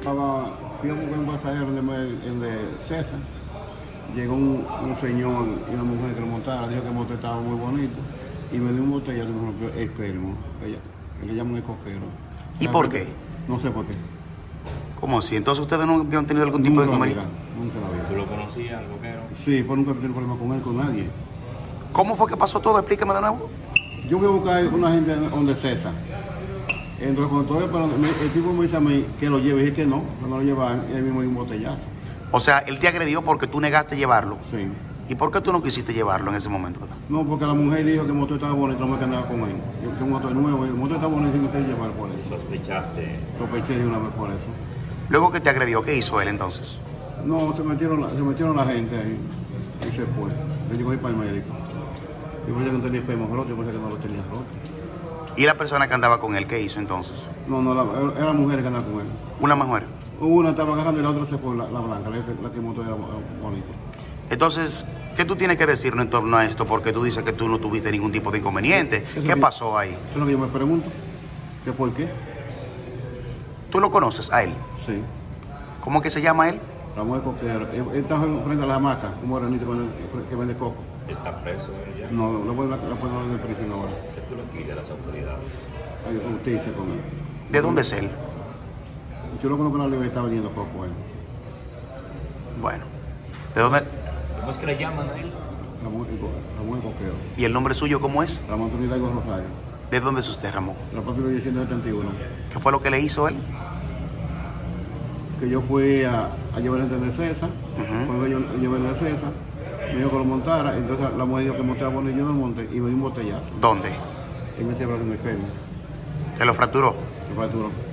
Fui a buscar un pasajero el de César. Llegó un señor y una mujer que lo montara, dijo que el motor estaba muy bonito y me dio un botellazo y me rompió el permo. Le llaman el coquero. ¿Y por qué? No sé por qué. ¿Cómo así? Entonces ustedes no habían tenido algún tipo de inconveniente. Nunca la vi. ¿Tú lo conocías, al coquero? Sí, pues nunca tuve problema con él, con nadie. ¿Cómo fue que pasó todo? Explíqueme de nuevo. Yo voy a buscar una gente donde César. Entonces cuando el tipo me dice a mí que lo lleve y dije que no lo llevaban, él mismo dio un botellazo. O sea, él te agredió porque tú negaste llevarlo. Sí. ¿Y por qué tú no quisiste llevarlo en ese momento? ¿Verdad? No, porque la mujer dijo que el motor estaba bonito, no me quedaba con él. Que un motor nuevo, el motor estaba bonito y no te llevar por eso. ¿Sospechaste? Sospeché de una vez por eso. Luego que te agredió, ¿qué hizo él entonces? No, se metieron la gente ahí y se fue. Yo llegó para el médico. Yo pensé que no tenía permo roto, yo pensé que no lo tenía roto. ¿Y la persona que andaba con él, qué hizo entonces? No, era la mujer que andaba con él. Una mujer. Una estaba agarrando y la otra se fue, la blanca, la que el motor era bonito. Entonces, ¿qué tú tienes que decirnos en torno a esto? Porque tú dices que tú no tuviste ningún tipo de inconveniente. ¿Qué pasó ahí? Eso es lo que yo me pregunto. ¿Qué por qué? ¿Tú lo conoces a él? Sí. ¿Cómo que se llama él? Ramón Coquero. Él está frente a la hamaca, un morenito que vende coco. ¿Está preso él ya? No, lo pueden dar de prisión ahora. ¿Qué tú le pides a las autoridades? Hay justicia con él. ¿De dónde es él? Yo lo conozco en la libertad vendiendo coco él. Bueno, ¿de dónde? ¿Cómo es que le llaman a él? Ramón Coquero. ¿Y el nombre suyo cómo es? Ramón Antonio Hidalgo Rosario. ¿De dónde es usted, Ramón? La propia 1971. ¿Qué fue lo que le hizo él? Que yo fui a llevar el de César. Cuando yo llevé el de César, me dijo que lo montara. Entonces la mujer dijo que montaba bueno y yo no monté y me dio un botellazo. ¿Dónde? En ese brazo en el pelo. ¿Se lo fracturó? Me fracturó.